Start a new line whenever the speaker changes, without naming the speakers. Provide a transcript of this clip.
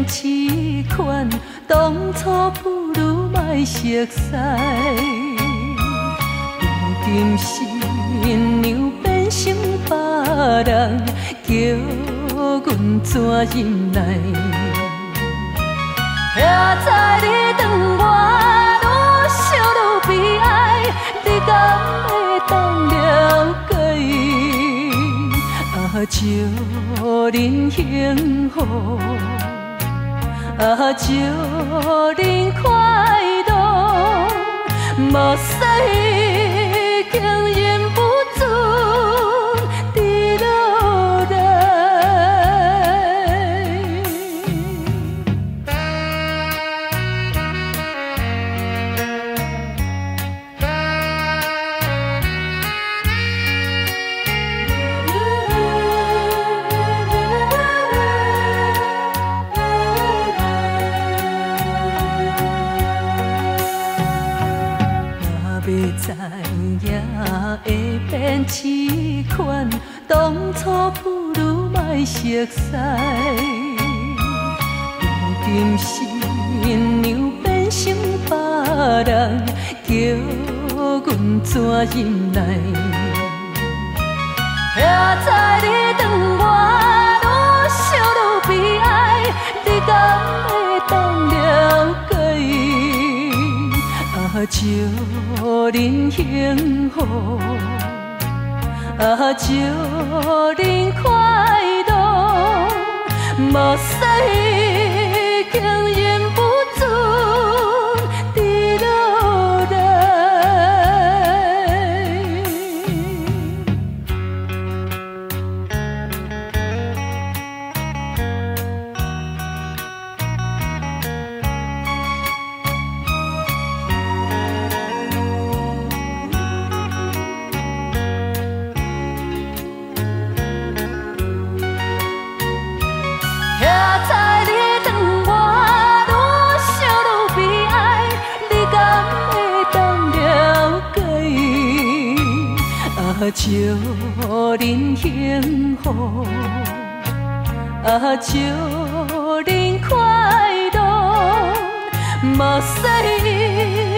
痴款，当初不如莫熟悉。如今新娘变成别人，叫阮怎忍耐？徛在你旁我，愈想愈悲哀，你敢会当了解？祝恁幸福，祝恁快乐，目屎竟忍不住滴落来。要知影会变痴款，当初不如莫熟悉。如今新娘变成别人，叫阮怎忍耐？徛在你旁我，愈想愈悲哀，你敢会当了解？祝恁幸福，祝恁快乐，目屎竟忍不住滴落来。祝恁幸福，祝恁快乐，目屎